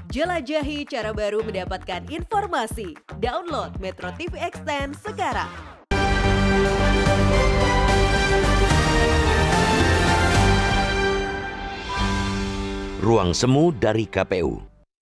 Jelajahi cara baru mendapatkan informasi. Download Metro TV Extend sekarang. Ruang semu dari KPU.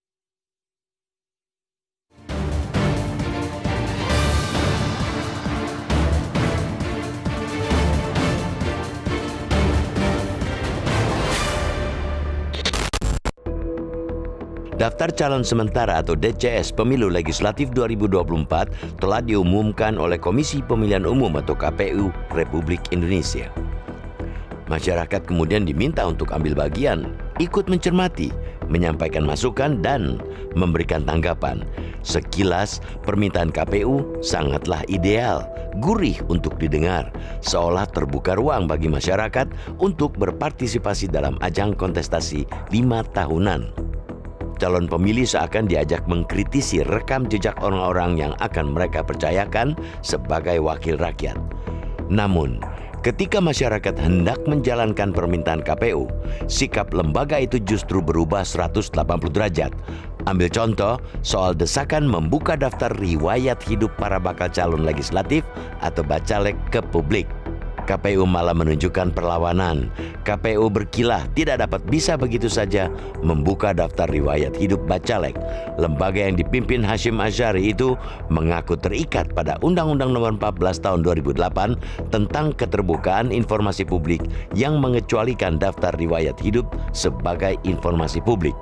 Daftar calon sementara atau DCS Pemilu Legislatif 2024 telah diumumkan oleh Komisi Pemilihan Umum atau KPU Republik Indonesia. Masyarakat kemudian diminta untuk ambil bagian, ikut mencermati, menyampaikan masukan, dan memberikan tanggapan. Sekilas, permintaan KPU sangatlah ideal, gurih untuk didengar, seolah terbuka ruang bagi masyarakat untuk berpartisipasi dalam ajang kontestasi 5 tahunan. Calon pemilih seakan diajak mengkritisi rekam jejak orang-orang yang akan mereka percayakan sebagai wakil rakyat. Namun, ketika masyarakat hendak menjalankan permintaan KPU, sikap lembaga itu justru berubah 180 derajat. Ambil contoh soal desakan membuka daftar riwayat hidup para bakal calon legislatif atau bacalek ke publik. KPU malah menunjukkan perlawanan. KPU berkilah tidak dapat bisa begitu saja membuka daftar riwayat hidup bacalek. Lembaga yang dipimpin Hasyim Asyari itu mengaku terikat pada Undang-Undang Nomor 14 Tahun 2008 tentang keterbukaan informasi publik yang mengecualikan daftar riwayat hidup sebagai informasi publik.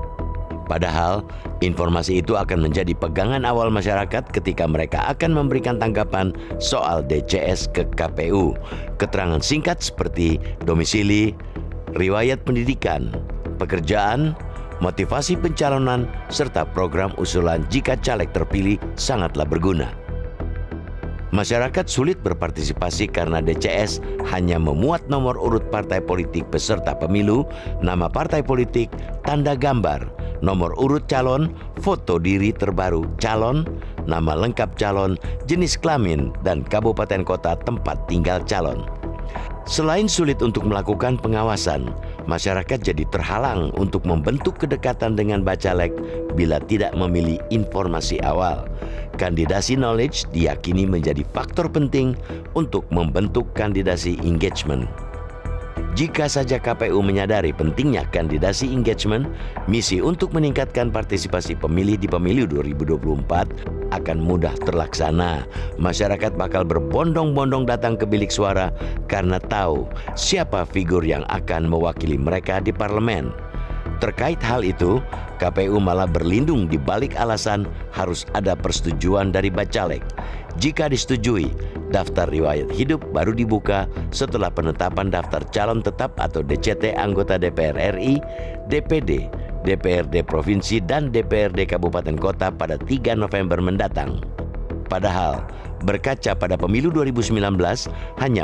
Padahal, informasi itu akan menjadi pegangan awal masyarakat ketika mereka akan memberikan tanggapan soal DCS ke KPU. Keterangan singkat seperti domisili, riwayat pendidikan, pekerjaan, motivasi pencalonan, serta program usulan jika caleg terpilih sangatlah berguna. Masyarakat sulit berpartisipasi karena DCS hanya memuat nomor urut partai politik peserta pemilu, nama partai politik, tanda gambar, nomor urut calon, foto diri terbaru calon, nama lengkap calon, jenis kelamin, dan kabupaten kota tempat tinggal calon. Selain sulit untuk melakukan pengawasan, masyarakat jadi terhalang untuk membentuk kedekatan dengan bacalek bila tidak memilih informasi awal. Kandidasi knowledge diyakini menjadi faktor penting untuk membentuk kandidasi engagement. Jika saja KPU menyadari pentingnya kandidasi engagement, misi untuk meningkatkan partisipasi pemilih di pemilu 2024 akan mudah terlaksana. Masyarakat bakal berbondong-bondong datang ke bilik suara karena tahu siapa figur yang akan mewakili mereka di parlemen. Terkait hal itu, KPU malah berlindung di balik alasan harus ada persetujuan dari bacalek. Jika disetujui, daftar riwayat hidup baru dibuka setelah penetapan daftar calon tetap atau DCT anggota DPR RI, DPD, DPRD Provinsi, dan DPRD Kabupaten Kota pada 3 November mendatang. Padahal, berkaca pada pemilu 2019, hanya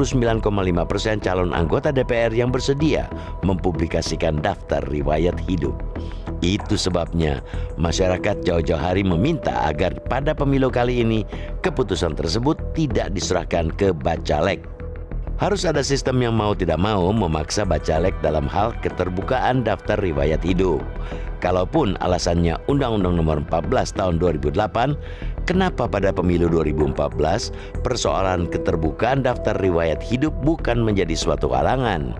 49,5% calon anggota DPR yang bersedia mempublikasikan daftar riwayat hidup. Itu sebabnya masyarakat jauh-jauh hari meminta agar pada pemilu kali ini keputusan tersebut tidak diserahkan ke bacalek. Harus ada sistem yang mau tidak mau memaksa bacalek dalam hal keterbukaan daftar riwayat hidup. Kalaupun alasannya Undang-Undang Nomor 14 Tahun 2008, kenapa pada pemilu 2014 persoalan keterbukaan daftar riwayat hidup bukan menjadi suatu halangan?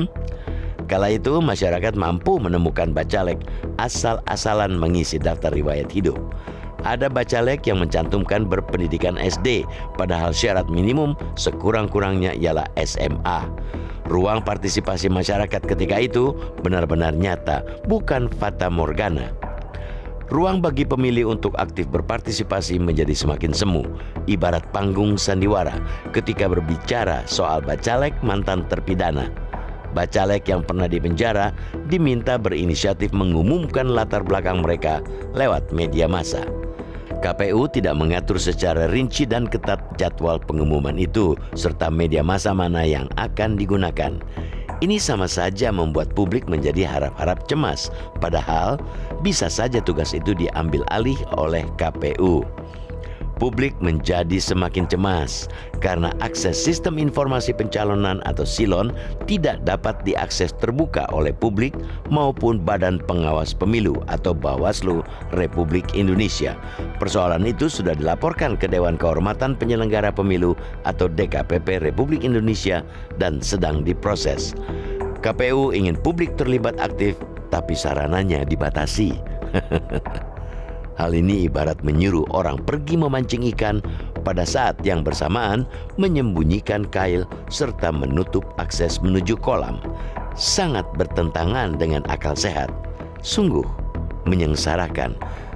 Kala itu masyarakat mampu menemukan bacalek asal-asalan mengisi daftar riwayat hidup. Ada bacalek yang mencantumkan berpendidikan SD, padahal syarat minimum sekurang-kurangnya ialah SMA. Ruang partisipasi masyarakat ketika itu benar-benar nyata, bukan fata morgana. Ruang bagi pemilih untuk aktif berpartisipasi menjadi semakin semu, ibarat panggung sandiwara ketika berbicara soal bacalek mantan terpidana. Bacalek yang pernah dipenjara diminta berinisiatif mengumumkan latar belakang mereka lewat media massa. KPU tidak mengatur secara rinci dan ketat jadwal pengumuman itu serta media massa mana yang akan digunakan. Ini sama saja membuat publik menjadi harap-harap cemas, padahal bisa saja tugas itu diambil alih oleh KPU. publik menjadi semakin cemas karena akses sistem informasi pencalonan atau SILON tidak dapat diakses terbuka oleh publik maupun Badan Pengawas Pemilu atau Bawaslu Republik Indonesia. Persoalan itu sudah dilaporkan ke Dewan Kehormatan Penyelenggara Pemilu atau DKPP Republik Indonesia dan sedang diproses. KPU ingin publik terlibat aktif, tapi sarananya dibatasi. Hal ini ibarat menyuruh orang pergi memancing ikan pada saat yang bersamaan menyembunyikan kail serta menutup akses menuju kolam. Sangat bertentangan dengan akal sehat. Sungguh menyengsarakan.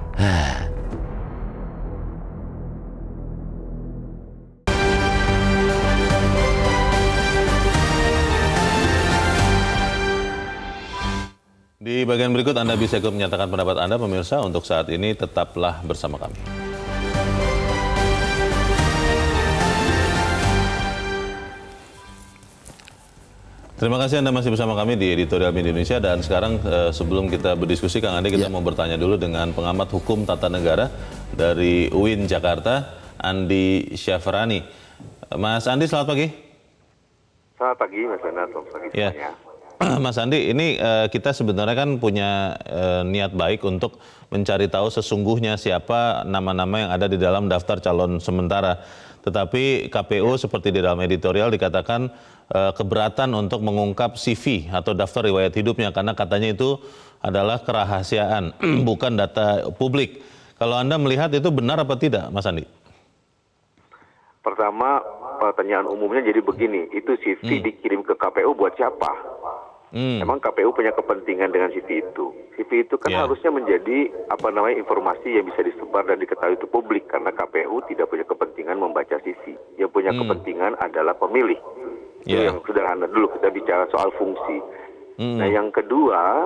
Di bagian berikut Anda bisa ikut menyatakan pendapat Anda, pemirsa. Untuk saat ini tetaplah bersama kami. Terima kasih Anda masih bersama kami di Editorial Media Indonesia. Dan sekarang sebelum kita berdiskusi, Kang Ade, kita mau bertanya dulu dengan pengamat hukum tata negara dari UIN Jakarta, Andi Syafrani. Mas Andi, selamat pagi. Selamat pagi, Mas Renat. Selamat pagi semuanya. Mas Andi, ini kita sebenarnya kan punya niat baik untuk mencari tahu sesungguhnya siapa nama-nama yang ada di dalam daftar calon sementara. Tetapi KPU seperti di dalam editorial dikatakan keberatan untuk mengungkap CV atau daftar riwayat hidupnya karena katanya itu adalah kerahasiaan, bukan data publik. Kalau Anda melihat itu benar apa tidak, Mas Andi? Pertama, pertanyaan umumnya jadi begini, itu CV dikirim ke KPU buat siapa? Emang KPU punya kepentingan dengan CV itu? CV itu kan harusnya menjadi informasi yang bisa disebar dan diketahui itu publik, karena KPU tidak punya kepentingan membaca CV. Yang punya kepentingan adalah pemilih. Itu yang sederhana dulu, kita bicara soal fungsi. Nah, yang kedua,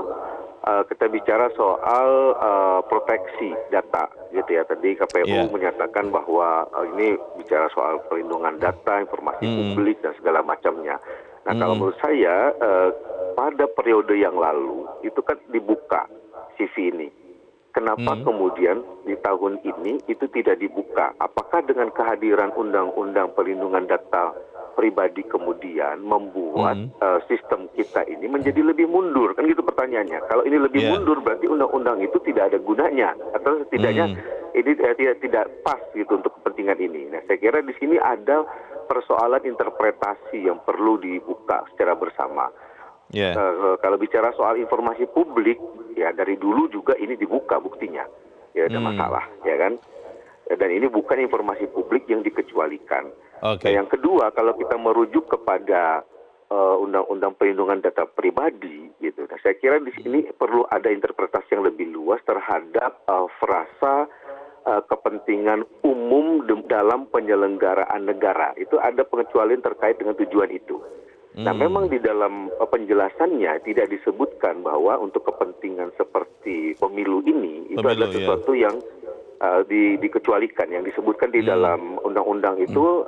kita bicara soal proteksi data, gitu ya. Tadi KPU menyatakan bahwa ini bicara soal perlindungan data, informasi publik dan segala macamnya. Nah, kalau menurut saya pada periode yang lalu itu kan dibuka CV ini. Kenapa kemudian di tahun ini itu tidak dibuka? Apakah dengan kehadiran Undang-Undang Perlindungan Data Pribadi kemudian membuat sistem kita ini menjadi lebih mundur? Kan gitu pertanyaannya. Kalau ini lebih mundur berarti undang-undang itu tidak ada gunanya, atau setidaknya ini tidak pas gitu untuk kepentingan ini. Nah, saya kira di sini ada persoalan interpretasi yang perlu dibuka secara bersama. Kalau bicara soal informasi publik, ya dari dulu juga ini dibuka buktinya, ya ada masalah, ya kan? Dan ini bukan informasi publik yang dikecualikan. Nah, yang kedua, kalau kita merujuk kepada Undang-Undang Perlindungan Data Pribadi, gitu. Nah, saya kira di sini perlu ada interpretasi yang lebih luas terhadap frasa kepentingan umum dalam penyelenggaraan negara. Itu ada pengecualian terkait dengan tujuan itu. Nah, memang di dalam penjelasannya tidak disebutkan bahwa untuk kepentingan seperti pemilu ini itu adalah sesuatu yang dikecualikan. Yang disebutkan di dalam undang-undang itu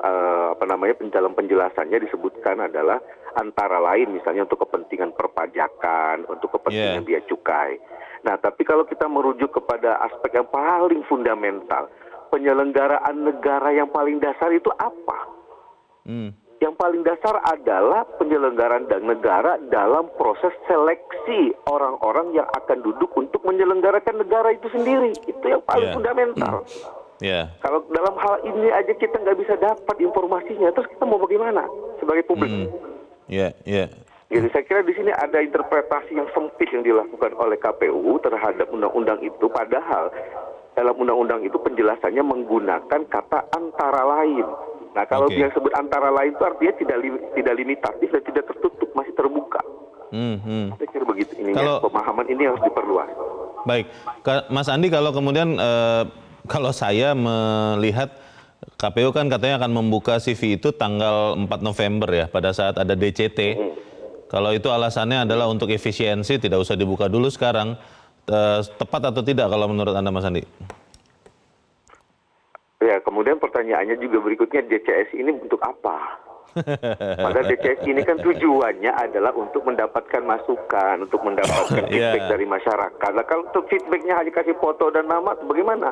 dalam penjelasannya disebutkan adalah antara lain misalnya untuk kepentingan perpajakan, untuk kepentingan biaya cukai. Nah, tapi kalau kita merujuk kepada aspek yang paling fundamental, penyelenggaraan negara yang paling dasar itu apa? Yang paling dasar adalah penyelenggaraan negara dalam proses seleksi orang-orang yang akan duduk untuk menyelenggarakan negara itu sendiri. Itu yang paling fundamental. Kalau dalam hal ini aja kita nggak bisa dapat informasinya, terus kita mau bagaimana sebagai publik? Jadi saya kira di sini ada interpretasi yang sempit yang dilakukan oleh KPU terhadap undang-undang itu, padahal dalam undang-undang itu penjelasannya menggunakan kata antara lain. Nah, kalau dia sebut antara lain itu artinya tidak limitatif dan tidak tertutup, masih terbuka. Saya kira begitu. Pemahaman ini harus diperluas. Baik, Mas Andi, kalau kemudian kalau saya melihat KPU kan katanya akan membuka CV itu tanggal 4 November ya, pada saat ada DCT. Kalau itu alasannya adalah untuk efisiensi, tidak usah dibuka dulu sekarang. Tepat atau tidak kalau menurut Anda, Mas Andi? Ya, kemudian pertanyaannya juga berikutnya, DCS ini untuk apa? Padahal DCS ini kan tujuannya adalah untuk mendapatkan masukan, untuk mendapatkan feedback dari masyarakat. Nah, kalau untuk feedbacknya hanya kasih foto dan nama, bagaimana?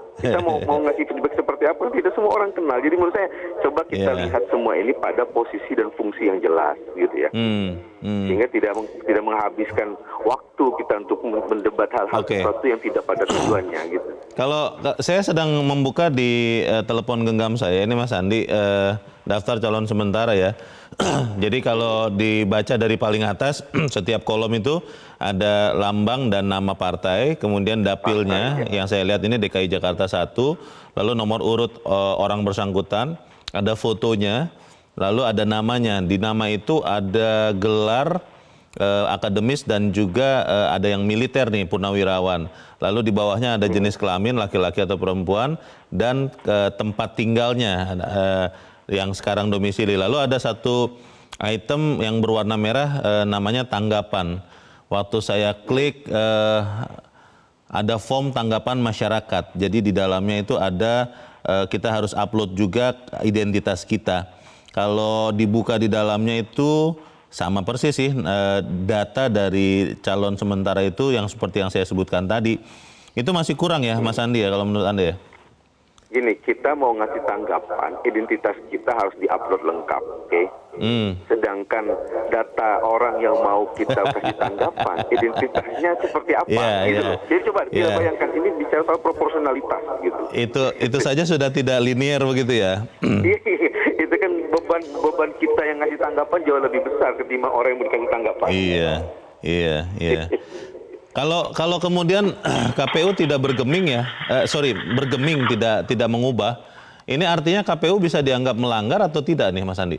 Kita mau ngasih feedback seperti apa, tidak semua orang kenal. Jadi menurut saya coba kita lihat semua ini pada posisi dan fungsi yang jelas, gitu ya. Sehingga tidak menghabiskan waktu kita untuk mendebat hal-hal sesuatu yang tidak pada tujuannya, gitu. Kalau saya sedang membuka di telepon genggam saya ini Mas Andi, daftar calon sementara ya. Jadi kalau dibaca dari paling atas, setiap kolom itu ada lambang dan nama partai, kemudian dapilnya yang saya lihat ini DKI Jakarta 1, lalu nomor urut orang bersangkutan, ada fotonya, lalu ada namanya. Di nama itu ada gelar akademis dan juga ada yang militer nih, purnawirawan. Lalu di bawahnya ada jenis kelamin, laki-laki atau perempuan, dan tempat tinggalnya yang sekarang domisili. Lalu ada satu item yang berwarna merah namanya tanggapan. Waktu saya klik ada form tanggapan masyarakat. Jadi di dalamnya itu ada kita harus upload juga identitas kita. Kalau dibuka di dalamnya itu sama persis sih data dari calon sementara itu yang seperti yang saya sebutkan tadi. Itu masih kurang ya Mas Andi ya kalau menurut Anda ya? Gini, kita mau ngasih tanggapan, identitas kita harus diupload lengkap, oke? Sedangkan data orang yang mau kita kasih tanggapan, identitasnya seperti apa, gitu loh. Jadi coba kita bayangkan, ini bicara soal proporsionalitas, gitu. Itu saja sudah tidak linear begitu ya? Itu kan beban kita yang ngasih tanggapan jauh lebih besar ketimbang orang yang berikan tanggapan. Iya. Kalau kemudian KPU tidak bergeming bergeming tidak mengubah, ini artinya KPU bisa dianggap melanggar atau tidak nih Mas Andi?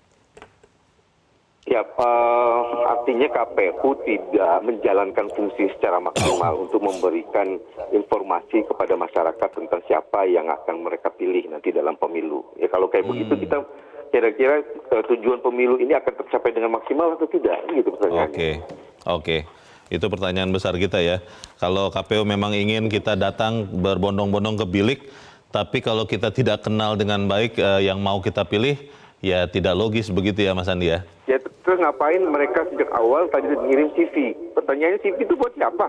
Ya, artinya KPU tidak menjalankan fungsi secara maksimal untuk memberikan informasi kepada masyarakat tentang siapa yang akan mereka pilih nanti dalam pemilu. Ya kalau kayak begitu kita kira-kira tujuan pemilu ini akan tercapai dengan maksimal atau tidak? Gitu pertanyaannya. Oke. Itu pertanyaan besar kita ya. Kalau KPU memang ingin kita datang berbondong-bondong ke bilik, tapi kalau kita tidak kenal dengan baik yang mau kita pilih, ya tidak logis begitu ya Mas Andi ya? Ya terus ngapain mereka sejak awal tadi ngirim CV? Pertanyaannya CV itu buat siapa?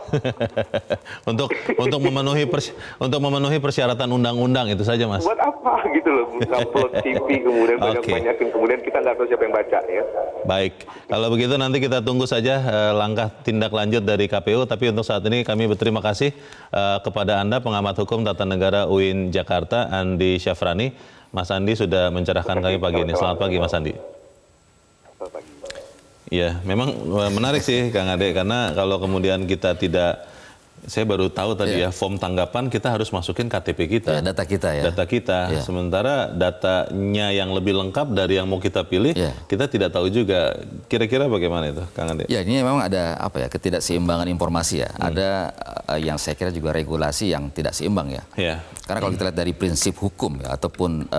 untuk memenuhi persyaratan undang-undang itu saja Mas. Buat apa gitu loh? Upload CV kemudian banyak-banyakin kemudian kita nggak tahu siapa yang baca ya. Baik, kalau begitu nanti kita tunggu saja langkah tindak lanjut dari KPU. Tapi untuk saat ini kami berterima kasih kepada Anda pengamat hukum tata negara UIN Jakarta Andi Syafrani. Mas Andi sudah mencerahkan kami pagi ini. Selamat pagi Mas Andi. Ya, memang menarik sih Kang Ade, karena kalau kemudian kita tidak, saya baru tahu tadi ya, form tanggapan kita harus masukin KTP kita. Data kita ya. Data kita, sementara datanya yang lebih lengkap dari yang mau kita pilih, kita tidak tahu juga. Kira-kira bagaimana itu Kang Ade? Ya, ini memang ada ketidakseimbangan informasi ya. Ada yang saya kira juga regulasi yang tidak seimbang ya. Karena kalau kita lihat dari prinsip hukum ya, ataupun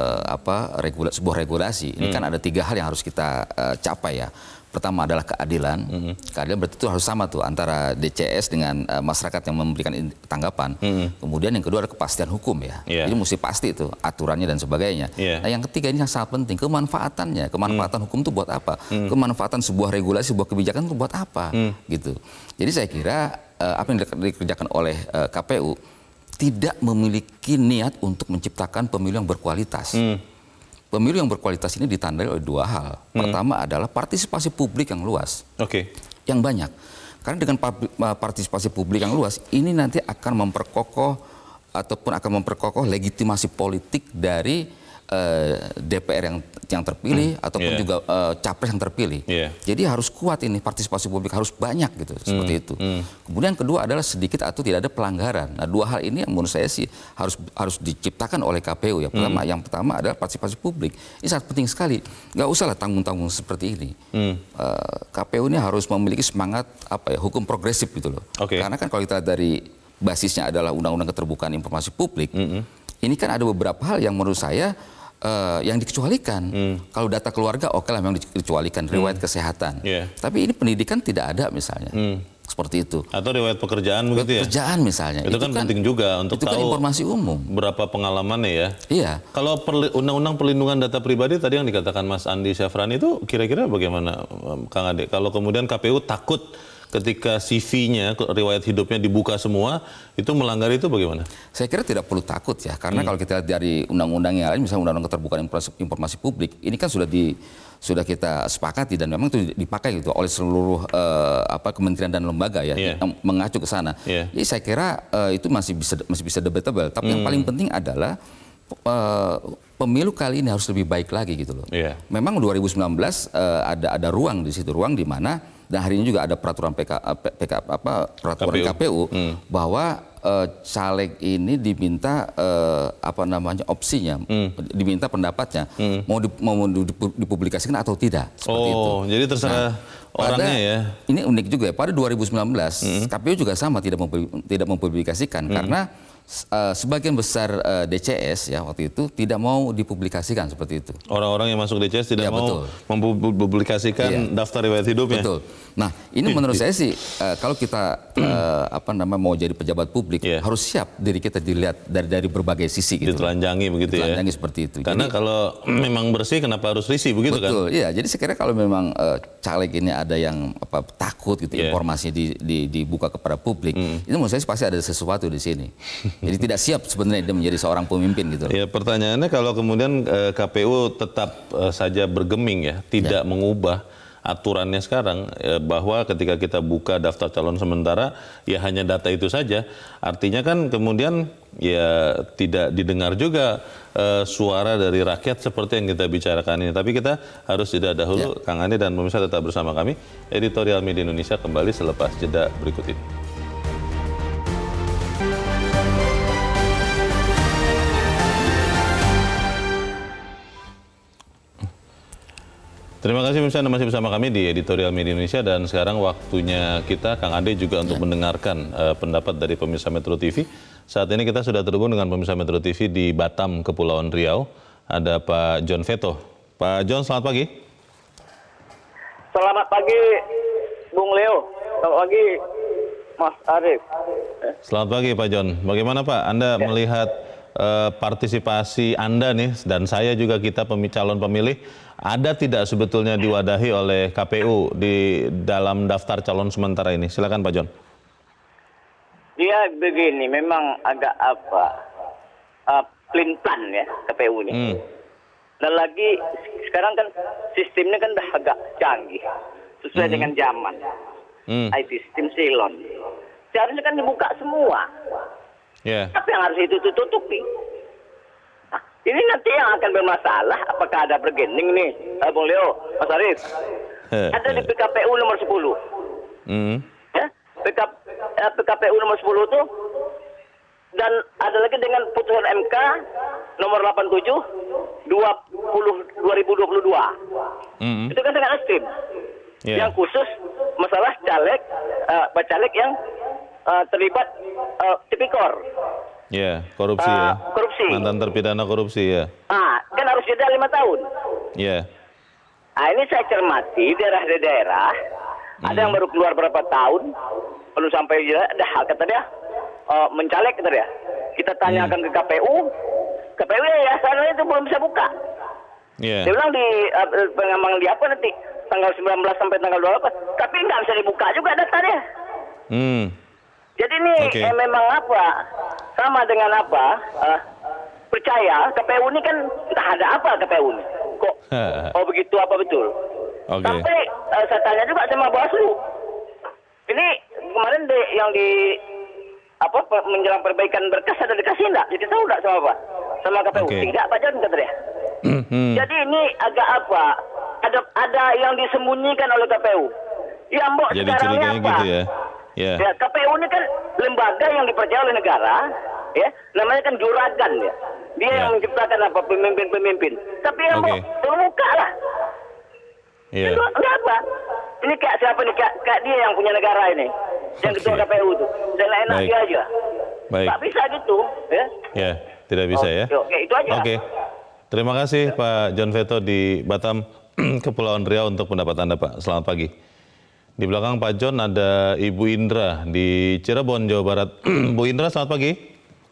sebuah regulasi, ini kan ada 3 hal yang harus kita capai ya. Pertama adalah keadilan. Keadilan berarti itu harus sama tuh antara DCS dengan masyarakat yang memberikan tanggapan. Kemudian yang kedua adalah kepastian hukum ya. Jadi mesti pasti itu aturannya dan sebagainya. Nah yang ketiga ini yang sangat penting, kemanfaatannya. Kemanfaatan hukum itu buat apa? Kemanfaatan sebuah regulasi, sebuah kebijakan itu buat apa? Gitu. Jadi saya kira apa yang dikerjakan oleh KPU tidak memiliki niat untuk menciptakan pemilu yang berkualitas. Pemilu yang berkualitas ini ditandai oleh 2 hal. Pertama adalah partisipasi publik yang luas, yang banyak. Karena dengan partisipasi publik yang luas, ini nanti akan memperkokoh legitimasi politik dari DPR yang terpilih ataupun juga capres yang terpilih. Jadi harus kuat ini partisipasi publik, harus banyak gitu seperti itu. Kemudian kedua adalah sedikit atau tidak ada pelanggaran. Nah 2 hal ini yang menurut saya sih harus diciptakan oleh KPU ya. Yang pertama adalah partisipasi publik. Ini sangat penting sekali. Nggak usahlah tanggung-tanggung seperti ini. KPU ini harus memiliki semangat hukum progresif gitu loh. Karena kan kalau kita dari basisnya adalah Undang-Undang Keterbukaan Informasi Publik, ini kan ada beberapa hal yang menurut saya yang dikecualikan. Kalau data keluarga oke lah memang dikecualikan, riwayat kesehatan. Tapi ini pendidikan tidak ada misalnya. Seperti itu. Atau riwayat pekerjaan begitu ya? Pekerjaan misalnya. Itu kan penting juga untuk tahu informasi umum. Berapa pengalamannya ya? Iya. Kalau Undang-Undang Perlindungan Data Pribadi tadi yang dikatakan Mas Andi Syafrani itu kira-kira bagaimana Kang Ade? Kalau kemudian KPU takut ketika CV-nya, riwayat hidupnya dibuka semua, itu melanggar itu bagaimana? Saya kira tidak perlu takut ya, karena kalau kita lihat dari undang-undang yang lain, misalnya undang-undang keterbukaan informasi publik, ini kan sudah kita sepakati dan memang itu dipakai gitu oleh seluruh kementerian dan lembaga ya, yang mengacu ke sana. Jadi saya kira itu masih bisa debatable. Tapi yang paling penting adalah pemilu kali ini harus lebih baik lagi gitu loh. Memang 2019 ada ruang di situ, ruang di mana, dan hari ini juga ada peraturan peraturan KPU bahwa caleg ini diminta opsinya, diminta pendapatnya, mau dipublikasikan atau tidak. Seperti itu. Jadi terserah orangnya ya. Ini unik juga ya. Pada 2019 KPU juga sama tidak mempublikasikan karena sebagian besar DCS ya waktu itu tidak mau dipublikasikan seperti itu. Orang-orang yang masuk DCS tidak mau mempublikasikan daftar riwayat hidupnya. Betul. Nah, ini menurut saya sih kalau kita mau jadi pejabat publik harus siap diri kita dilihat dari berbagai sisi gitu. Ditelanjangi begitu ya. Ditelanjangi seperti itu. Karena kalau memang bersih kenapa harus risih begitu kan? Betul. Iya, jadi saya kira kalau memang caleg ini ada yang takut gitu informasi dibuka kepada publik, itu menurut saya pasti ada sesuatu di sini. Jadi tidak siap sebenarnya dia menjadi seorang pemimpin gitu. Ya, pertanyaannya kalau kemudian KPU tetap saja bergeming ya, tidak mengubah aturannya sekarang bahwa ketika kita buka daftar calon sementara ya hanya data itu saja, artinya kan kemudian ya tidak didengar juga suara dari rakyat seperti yang kita bicarakan ini. Tapi kita harus jeda dahulu, Kang Andi dan pemirsa tetap bersama kami. Editorial Media Indonesia kembali selepas jeda berikut ini. Terima kasih pemirsa, Anda masih bersama kami di Editorial Media Indonesia, dan sekarang waktunya kita, Kang Ade, juga untuk mendengarkan pendapat dari pemirsa Metro TV. Saat ini kita sudah terhubung dengan pemirsa Metro TV di Batam, Kepulauan Riau. Ada Pak John Veto. Pak John, selamat pagi. Selamat pagi, Bung Leo. Selamat pagi, Mas Arief. Selamat pagi, Pak John. Bagaimana Pak, Anda melihat partisipasi Anda nih, dan saya juga, kita calon pemilih, ada tidak sebetulnya diwadahi oleh KPU di dalam daftar calon sementara ini? Silakan Pak John. Dia begini, memang agak pelin-pelan ya KPU ini. Dan lagi sekarang kan sistemnya kan udah agak canggih, sesuai dengan zaman. IT sistem silon. Seharusnya kan dibuka semua. Tapi yang harus itu tutupi. Ini nanti yang akan bermasalah, apakah ada bergening nih, Bung Leo, Mas Arief. Ada di PKPU nomor 10. Ya, PKPU nomor 10 itu, dan ada lagi dengan putusan MK nomor 87 2022. Itu kan sangat ekstrim. Yang khusus masalah caleg yang terlibat tipikor. Korupsi ya. Korupsi. Mantan terpidana korupsi ya. Kan harus jeda 5 tahun. Ini saya cermati daerah-daerah, ada yang baru keluar berapa tahun, belum sampai jeda, ada hal kata dia, mencaleg kata dia. Kita tanyakan ke KPU ya sana itu belum bisa buka. Dia bilang di pengembangan di apa nanti tanggal 19 sampai tanggal 28, tapi nggak bisa dibuka juga datanya. Jadi ini memang sama dengan percaya KPU ini kan entah ada apa KPU ini kok begitu apa betul. Tapi saya tanya juga sama Bawaslu, ini kemarin yang menjelang perbaikan berkas ada dikasih enggak? Jadi tahu enggak sama KPU? Tidak, Pak Jan kata dia. Jadi ini agak ada yang disembunyikan oleh KPU. Ya mbok sekarang ini apa? Gitu ya. Ya, KPU ini kan lembaga yang dipercaya oleh negara, ya, namanya kan juragan ya. Dia yang menciptakan pemimpin-pemimpin. Tapi yang mau terbuka lah. Itu enggak apa. Ini kayak siapa nih? Kayak dia yang punya negara ini, yang ketua KPU itu. Dan enak dia aja. Nggak bisa gitu, ya. Tidak bisa ya. Itu aja. Terima kasih Pak John Veto di Batam, Kepulauan Riau untuk pendapat Anda Pak. Selamat pagi. Di belakang Pak John ada Ibu Indra di Cirebon, Jawa Barat. Bu Indra, selamat pagi.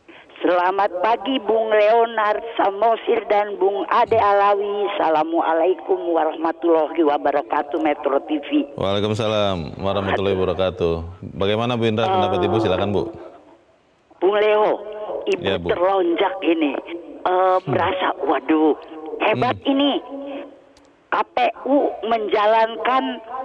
Selamat pagi Bung Leonard Samosir dan Bung Ade Alawi. Assalamualaikum warahmatullahi wabarakatuh, Metro TV. Waalaikumsalam warahmatullahi wabarakatuh. Bagaimana Bu Indra pendapat Ibu? Silakan Bu. Bung Leo, Ibu Ya, Bu. terlonjak ini. Merasa waduh hebat ini. KPU menjalankan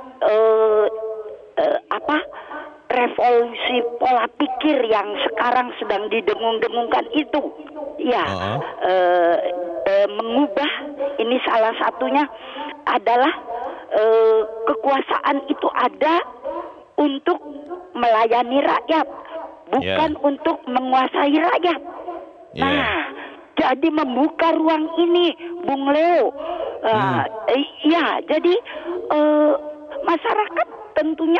revolusi pola pikir yang sekarang sedang didengung-dengungkan itu, ya, mengubah. Ini salah satunya adalah kekuasaan itu ada untuk melayani rakyat, bukan untuk menguasai rakyat. Nah, jadi membuka ruang ini, Bung Leo. Ya, jadi masyarakat tentunya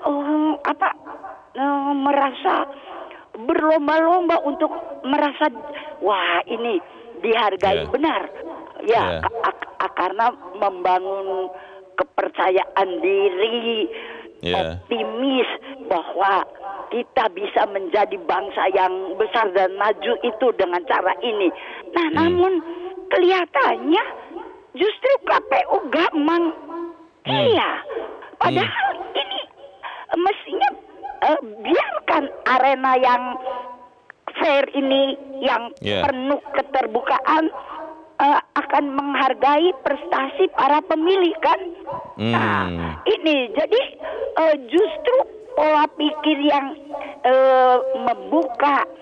merasa berlomba-lomba untuk merasa wah ini dihargai benar, ya, karena membangun kepercayaan diri, optimis bahwa kita bisa menjadi bangsa yang besar dan maju itu dengan cara ini. Nah, namun kelihatannya justru KPU gamang. Iya, padahal ini mestinya biarkan arena yang fair ini, yang penuh keterbukaan, akan menghargai prestasi para pemilih kan. Nah, ini jadi justru pola pikir yang membuka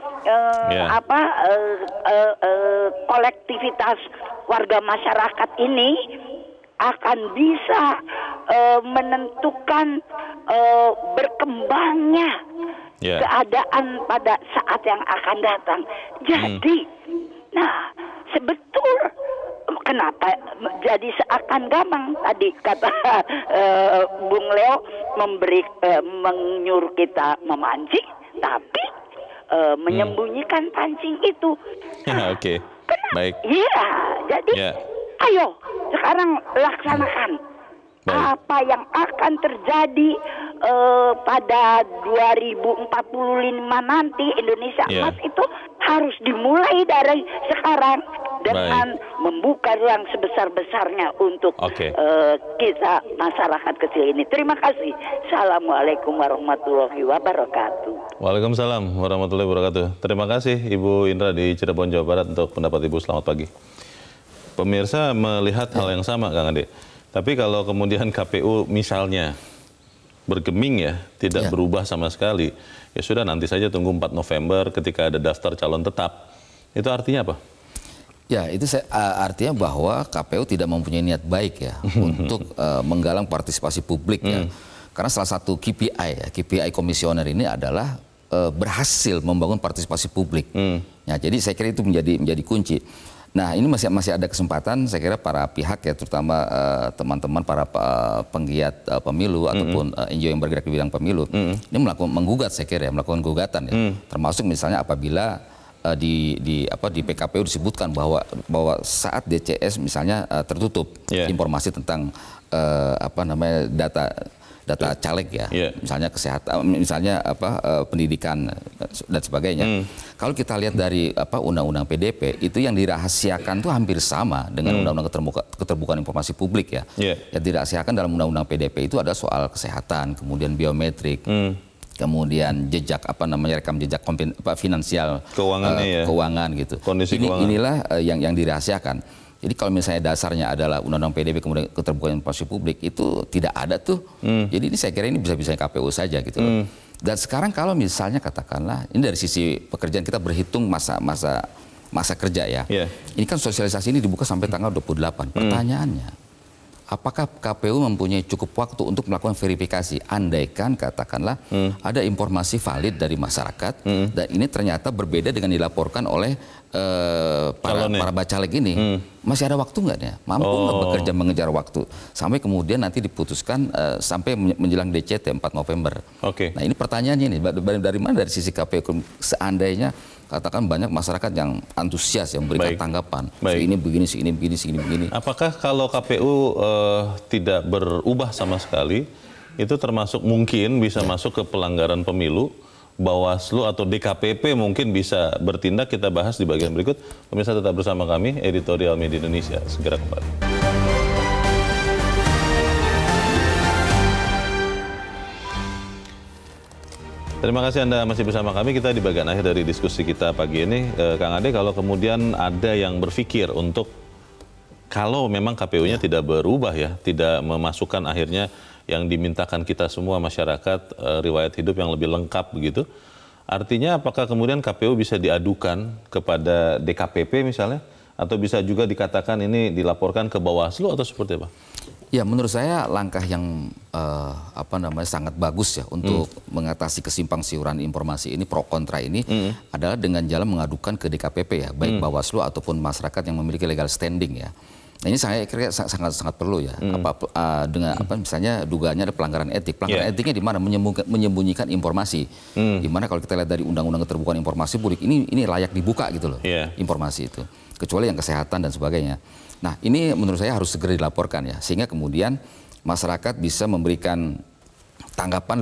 kolektivitas warga masyarakat ini akan bisa menentukan berkembangnya keadaan pada saat yang akan datang. Jadi, nah, sebetul kenapa jadi seakan gamang tadi kata Bung Leo menyuruh kita memancing, tapi menyembunyikan pancing itu. Oke, baik. Iya, jadi ayo sekarang laksanakan apa yang akan terjadi pada 2045 nanti Indonesia emas itu harus dimulai dari sekarang dengan membuka ruang sebesar-besarnya untuk kita masyarakat kecil ini. Terima kasih. Assalamualaikum warahmatullahi wabarakatuh. Waalaikumsalam warahmatullahi wabarakatuh. Terima kasih Ibu Indra di Cirebon, Jawa Barat untuk pendapat Ibu. Selamat pagi. Pemirsa melihat hal yang sama, Kang Ade. Tapi kalau kemudian KPU misalnya bergeming ya, tidak berubah sama sekali, ya sudah nanti saja tunggu 4 November ketika ada daftar calon tetap. Itu artinya apa? Ya, itu artinya bahwa KPU tidak mempunyai niat baik ya untuk menggalang partisipasi publik ya. Karena salah satu KPI komisioner ini adalah berhasil membangun partisipasi publik. Ya, jadi saya kira itu menjadi kunci. Nah, ini masih ada kesempatan, saya kira para pihak ya, terutama teman-teman para penggiat pemilu ataupun NGO yang bergerak di bidang pemilu, ini menggugat, saya kira ya, melakukan gugatan ya, termasuk misalnya apabila di PKPU disebutkan bahwa saat DCS misalnya tertutup informasi tentang data caleg ya, misalnya kesehatan, misalnya pendidikan dan sebagainya. Kalau kita lihat dari undang-undang PDP itu yang dirahasiakan tuh hampir sama dengan undang-undang keterbukaan informasi publik ya. Yang dirahasiakan dalam undang-undang PDP itu ada soal kesehatan, kemudian biometrik, kemudian jejak rekam jejak finansial, keuangan gitu. Kondisi keuangan. Inilah yang dirahasiakan. Jadi kalau misalnya dasarnya adalah undang-undang PDP kemudian keterbukaan informasi publik itu tidak ada tuh. Jadi ini saya kira ini bisa-bisa KPU saja gitu loh. Dan sekarang kalau misalnya katakanlah ini dari sisi pekerjaan kita berhitung masa kerja ya. Ini kan sosialisasi ini dibuka sampai tanggal 28. Pertanyaannya, apakah KPU mempunyai cukup waktu untuk melakukan verifikasi? Andaikan katakanlah ada informasi valid dari masyarakat dan ini ternyata berbeda dengan dilaporkan oleh para bacaleg ini, masih ada waktu nggak ya? Mampu nggak bekerja mengejar waktu sampai kemudian nanti diputuskan sampai menjelang DCT 4 November. Nah, ini pertanyaannya ini dari mana dari sisi KPU seandainya katakan banyak masyarakat yang antusias yang memberikan tanggapan, ini begini, ini begini. Apakah kalau KPU tidak berubah sama sekali, itu termasuk mungkin bisa masuk ke pelanggaran pemilu Bawaslu atau DKPP mungkin bisa bertindak, kita bahas di bagian berikut. Pemirsa tetap bersama kami, Editorial Media Indonesia. Segera kembali. Terima kasih Anda masih bersama kami. Kita di bagian akhir dari diskusi kita pagi ini. Kang Ade, kalau kemudian ada yang berpikir untuk kalau memang KPU-nya tidak berubah ya, tidak memasukkan akhirnya yang dimintakan kita semua masyarakat riwayat hidup yang lebih lengkap begitu. Artinya apakah kemudian KPU bisa diadukan kepada DKPP misalnya? Atau bisa juga dikatakan ini dilaporkan ke Bawaslu atau seperti apa? Ya, menurut saya langkah yang sangat bagus ya untuk mengatasi kesimpang siuran informasi ini, pro kontra ini adalah dengan jalan mengadukan ke DKPP ya, baik Bawaslu ataupun masyarakat yang memiliki legal standing ya. Nah, ini saya kira sangat perlu ya. Dengan misalnya dugaannya ada pelanggaran etik. Pelanggaran etiknya di mana? Menyembunyikan informasi. Di mana kalau kita lihat dari Undang-Undang Keterbukaan Informasi Publik ini layak dibuka gitu loh, informasi itu. Kecuali yang kesehatan dan sebagainya. Nah, ini menurut saya harus segera dilaporkan ya, sehingga kemudian masyarakat bisa memberikan tanggapan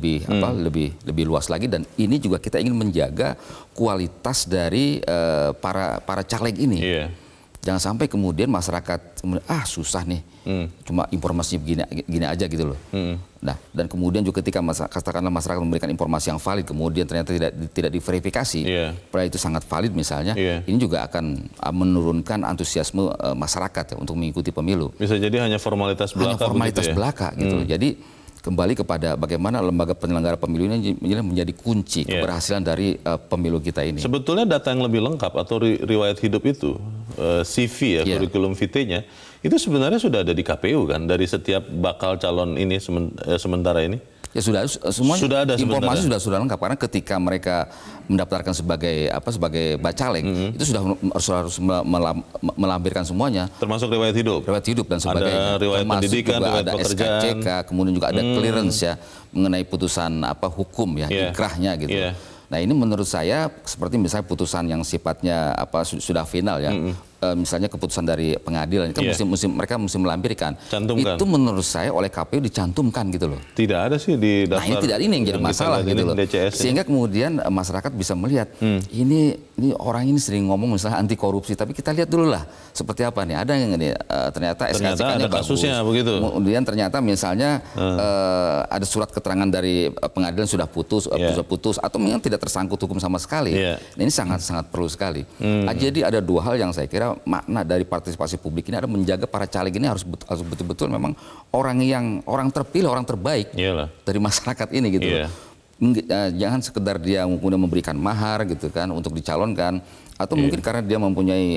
lebih luas lagi, dan ini juga kita ingin menjaga kualitas dari para caleg ini. Jangan sampai kemudian masyarakat susah nih, cuma informasinya begini aja gitu loh. Nah, dan kemudian juga ketika katakanlah masyarakat memberikan informasi yang valid, kemudian ternyata tidak diverifikasi, padahal itu sangat valid misalnya, ini juga akan menurunkan antusiasme masyarakat ya, untuk mengikuti pemilu. Bisa jadi hanya formalitas belaka. Hanya formalitas belaka gitu loh. Jadi kembali kepada bagaimana lembaga penyelenggara pemilu ini menjadi kunci keberhasilan dari pemilu kita ini. Sebetulnya data yang lebih lengkap atau riwayat hidup itu, CV ya, kurikulum vitae-nya, itu sebenarnya sudah ada di KPU kan, dari setiap bakal calon ini sementara ini? Ya semua ada informasi sudah lengkap, karena ketika mereka mendaftarkan sebagai bacalek itu sudah harus melampirkan semuanya, termasuk riwayat hidup dan sebagainya. Ada riwayat pendidikan, riwayat pekerjaan, SKCK, kemudian juga ada clearance ya mengenai putusan hukum ya, ikrahnya gitu. Nah, ini menurut saya seperti misalnya putusan yang sifatnya sudah final ya. Misalnya keputusan dari pengadilan itu mereka mesti melampirkan. Cantumkan. Itu menurut saya oleh KPU dicantumkan gitu loh. Tidak ada sih di daftar. Nah, ini tidak, ini yang jadi masalah gitu loh. DCS sehingga kemudian masyarakat bisa melihat ini orang ini sering ngomong misalnya anti korupsi, tapi kita lihat dulu lah seperti apa nih. Ada yang ini ternyata SKCK-nya bagus. Kasusnya begitu. Kemudian ternyata misalnya ada surat keterangan dari pengadilan sudah putus atau memang tidak tersangkut hukum sama sekali. Nah, ini sangat perlu sekali. Jadi ada dua hal yang saya kira makna dari partisipasi publik ini ada menjaga para caleg ini harus betul-betul memang orang terpilih, orang terbaik dari masyarakat ini gitu. Jangan sekedar dia kemudian memberikan mahar gitu kan untuk dicalonkan, atau mungkin karena dia mempunyai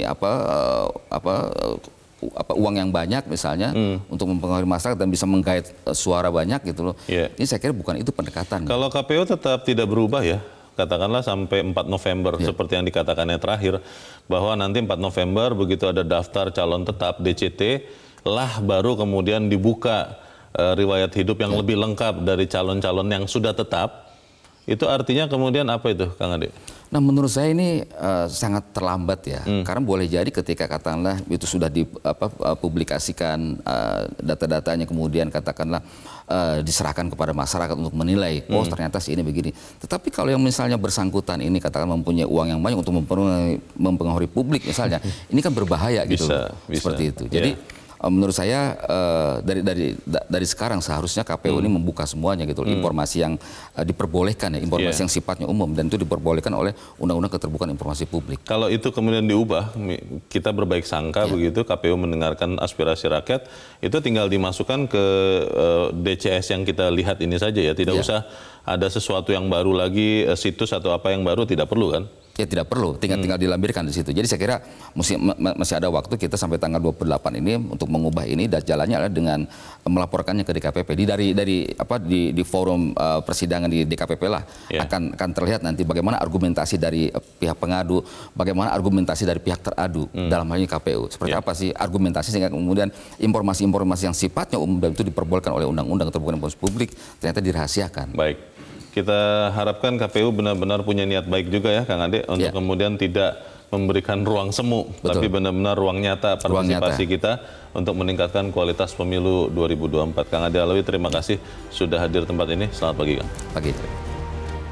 uang yang banyak misalnya untuk mempengaruhi masyarakat dan bisa menggait suara banyak gitu loh. Ini saya kira bukan itu pendekatan. Kalau KPU tetap tidak berubah ya, katakanlah sampai 4 November seperti yang dikatakannya terakhir, bahwa nanti 4 November begitu ada daftar calon tetap DCT lah baru kemudian dibuka riwayat hidup yang lebih lengkap dari calon-calon yang sudah tetap. Itu artinya kemudian apa itu, Kang Ade? Nah, menurut saya ini sangat terlambat ya, karena boleh jadi ketika katakanlah itu sudah dipublikasikan data-datanya, kemudian katakanlah diserahkan kepada masyarakat untuk menilai, ternyata sih ini begini. Tetapi kalau yang misalnya bersangkutan ini katakan mempunyai uang yang banyak untuk mempengaruhi publik misalnya, ini kan berbahaya gitu, seperti itu. Jadi menurut saya dari sekarang seharusnya KPU ini membuka semuanya gitu, informasi yang diperbolehkan ya, informasi yang sifatnya umum, dan itu diperbolehkan oleh Undang-Undang Keterbukaan Informasi Publik. Kalau itu kemudian diubah, kita berbaik sangka begitu, KPU mendengarkan aspirasi rakyat, itu tinggal dimasukkan ke DCS yang kita lihat ini saja ya, tidak usah ada sesuatu yang baru lagi, situs atau apa yang baru, tidak perlu kan? Ya tidak perlu, tinggal dilampirkan di situ. Jadi saya kira masih ada waktu kita sampai tanggal 28 ini untuk mengubah ini, dan jalannya adalah dengan melaporkannya ke DKPP. Di forum persidangan di DKPP lah akan terlihat nanti bagaimana argumentasi dari pihak pengadu, bagaimana argumentasi dari pihak teradu, dalam hal ini KPU. Seperti apa sih argumentasi sehingga kemudian informasi-informasi yang sifatnya umum dan itu diperbolehkan oleh Undang-Undang Keterbukaan Informasi Publik ternyata dirahasiakan. Baik. Kita harapkan KPU benar-benar punya niat baik juga ya, Kang Ade, untuk kemudian tidak memberikan ruang semu, tapi benar-benar ruang nyata partisipasi kita untuk meningkatkan kualitas pemilu 2024. Kang Ade Alawi, terima kasih sudah hadir tempat ini. Selamat pagi, Kang. Pagi.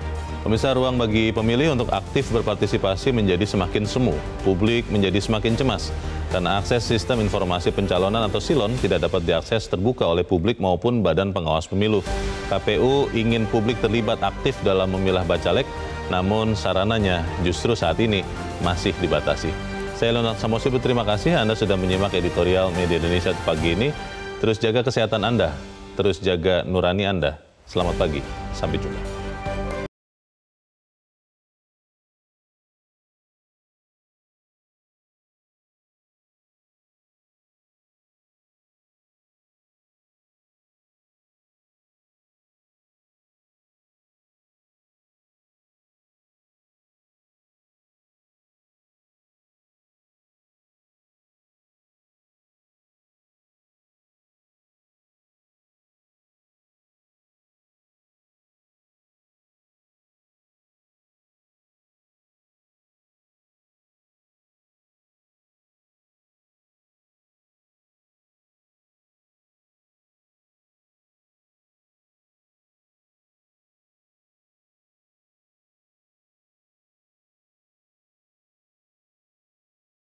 Pemirsa, ruang bagi pemilih untuk aktif berpartisipasi menjadi semakin semu. Publik menjadi semakin cemas karena akses sistem informasi pencalonan atau SILON tidak dapat diakses terbuka oleh publik maupun Badan Pengawas Pemilu. KPU ingin publik terlibat aktif dalam memilah bacalek, namun sarananya justru saat ini masih dibatasi. Saya Leonard Samosi, terima kasih Anda sudah menyimak editorial Media Indonesia pagi ini. Terus jaga kesehatan Anda, terus jaga nurani Anda. Selamat pagi, sampai jumpa.